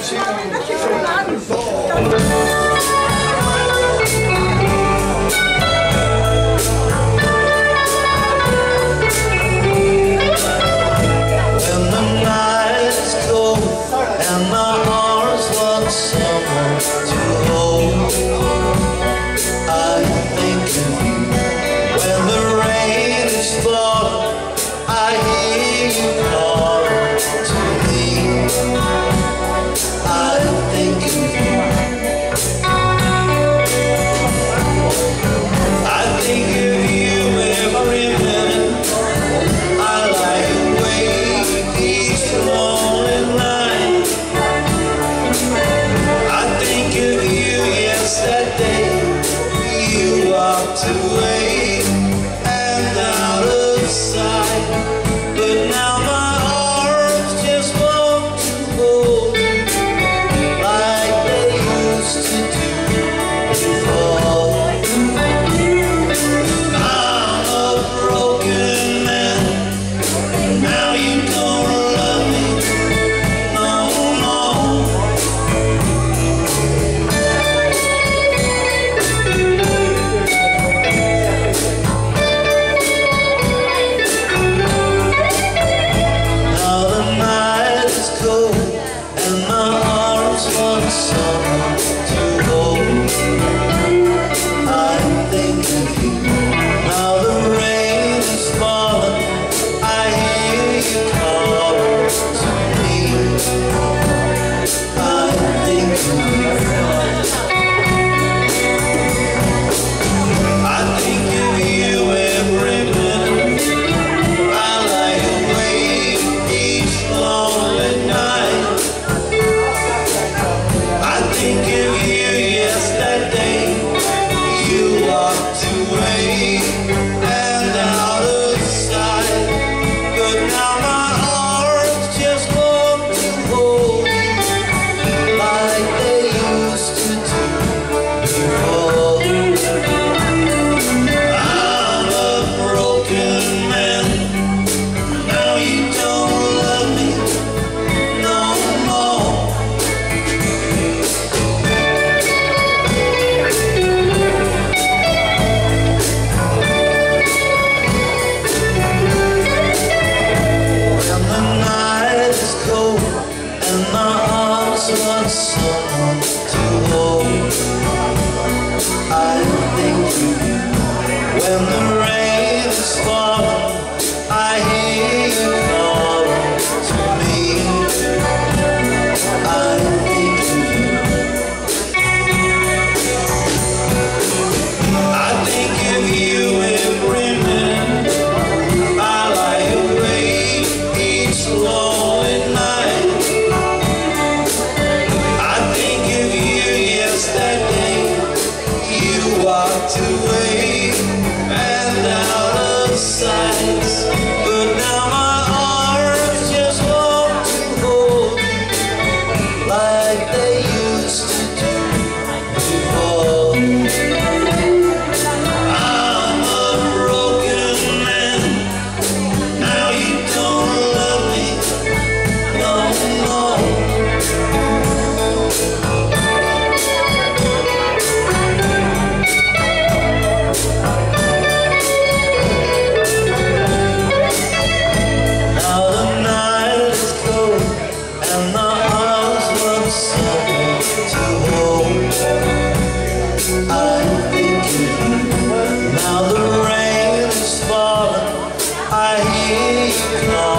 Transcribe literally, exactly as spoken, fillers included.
Away and out of sight, but now my arms just want to hold you like they used to do before. I'm a broken man, now you don't love me no more. Someone to hold. I think of you. Now the rain is falling, I hear you calling to me. I think of you. I think of you every minute. I lie awake each lonely night. I think of you yesterday. You walked away and out of sight, but now my arms just want to hold you like they used to do before. I'm a broken man, now you don't love me no more. Want someone to hold. I think of you when the rain is falling. I hear you calling to me. I think of you. I think of you every minute. I lie awake each lonely night. Walked away and out of sight, but now my arms just want to hold you like they used to do before. I'm a broken man, now you don't love me no more. I think of you. Now the rain is falling, I hear you call.